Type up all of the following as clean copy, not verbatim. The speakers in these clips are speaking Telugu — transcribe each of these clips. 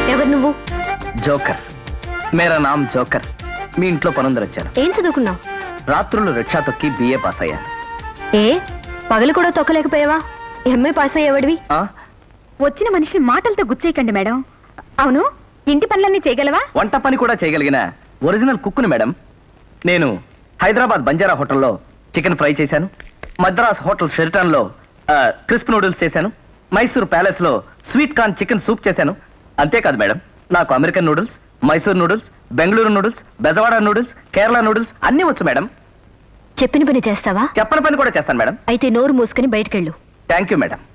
ఎవరు నువ్వు? జోకర్. మేరా నామ్ జోకర్. మీ ఇంట్లో పనుందరు వచ్చాను. ఏం చదువుకున్నావు? రాత్రులు రిక్షా తొక్కి బిఏ పాస్ అయ్యాను. ఏ పగలు కూడా తొక్కలేకపోయావా? MA pass అయ్యేవాడివి. వచ్చిన మనిషిని మాటలతో గుచ్చేయకండి మేడం. అవును, ఇంటి పనులన్నీ చేయగలవా? వంట పని కూడా చేయగలిగిన ఒరిజినల్ కుక్కుని మేడం. నేను హైదరాబాద్ బంజారా హోటల్లో చికెన్ ఫ్రై చేశాను. మద్రాస్ హోటల్ షెరిటన్ లో క్రిస్ప్ నూడిల్స్ చేశాను. మైసూర్ ప్యాలెస్ లో స్వీట్ కార్న్ చికెన్ సూప్ చేశాను. అంతేకాదు మేడం, నాకు American noodles, Mysore noodles, Bengaluru noodles, Bezawada noodles, Kerala noodles అన్నీ వచ్చు మేడం. చెప్పిన పని చేస్తావా? చెప్పని పని కూడా చేస్తాను మేడం. అయితే నోరు మూసుకుని బయటకెళ్ళు. Thank you madam.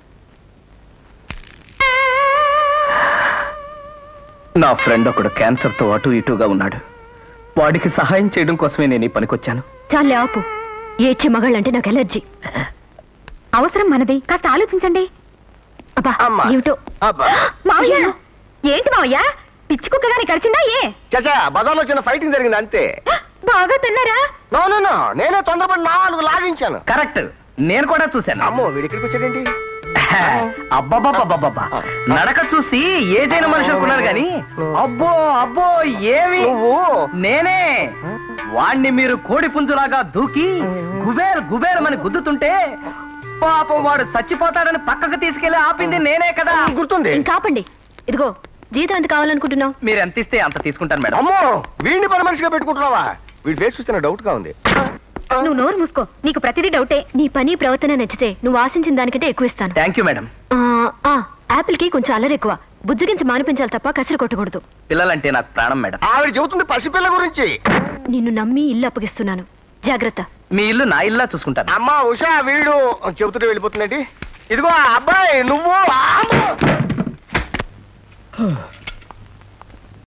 నా ఫ్రెండ్ ఒకడు క్యాన్సర్తో అటు ఇటుగా ఉన్నాడు. వాడికి సహాయం చేయడం కోసమే నేను ఈ పనికొచ్చాను. చాలే ఆపు. ఏడ్చే మగాళ్ళంటే నాకు ఎలర్జీ. అవసరం మనది, కాస్త ఆలోచించండి. అబ్బా ఏమిటో. మావయ్య, ఏంటి మావయ్య, పిచ్చి కుక్క గాని కరిచిందా? ఏ చచ్చా, బజార్లో చిన్న ఫైటింగ్ జరిగింది అంతే. బాగా తిన్నారా? నో, నేనే తొందరపడి 4 లాగించాను. కరెక్ట్, నేను కూడా చూశాను. అమ్మో, వీడిక్కడికి వచ్చాడేంటి? అబ్బబ్బబ్బబ్బబ్బా, నడక చూసి ఏదైనా మనిషి అనుకున్నారు గాని అబ్బో అబ్బో ఏమి నేనే. వాణ్ణి మీరు కోడి పుంజులాగా దూకి గుబేర్ గుబేరమని గుద్దుతుంటే పాపం వాడు చచ్చిపోతాడని పక్కకు తీసుకెళ్లి ఆపింది నేనే కదా. గుర్తుంది. కాపండి. ఇదిగో జీతం ఎంత కావాలనుకుంటున్నావు? మీరు ఎంత ఇస్తే అంత తీసుకుంటాను మేడం. అమ్మో, వీడిని పని మనిషిగా పెట్టుకుంటున్నావా? వీడి ఫేస్ చూస్తే డౌట్ గా ఉంది. నువ్వు నోరు మూసుకో, నీకు ప్రతిదీ డౌటే. నీ పని ప్రవర్తన నచ్చితే నువ్వు ఆశించిన దానికంటే ఎక్కువ ఇస్తాను. Thank you madam. యాపిల్ కి కొంచెం అల్లరి ఎక్కువ. బుజ్జగించి మానిపించాలి తప్ప కసిరి కొట్టకూడదు. పిల్లలంటే నాకు ప్రాణం మేడం. ఆవిడ చెబుతుంది పసిపిల్ల గురించి. నిన్ను నమ్మి ఇల్లు అప్పగిస్తున్నాను, జాగ్రత్త. మీ ఇల్లు నా ఇల్లా చూసుకుంటాను. అమ్మా ఉషా, వీడు చెబుతుంటే వెళ్ళిపోతుందండి. ఇదిగో అబ్బాయి, నువ్వు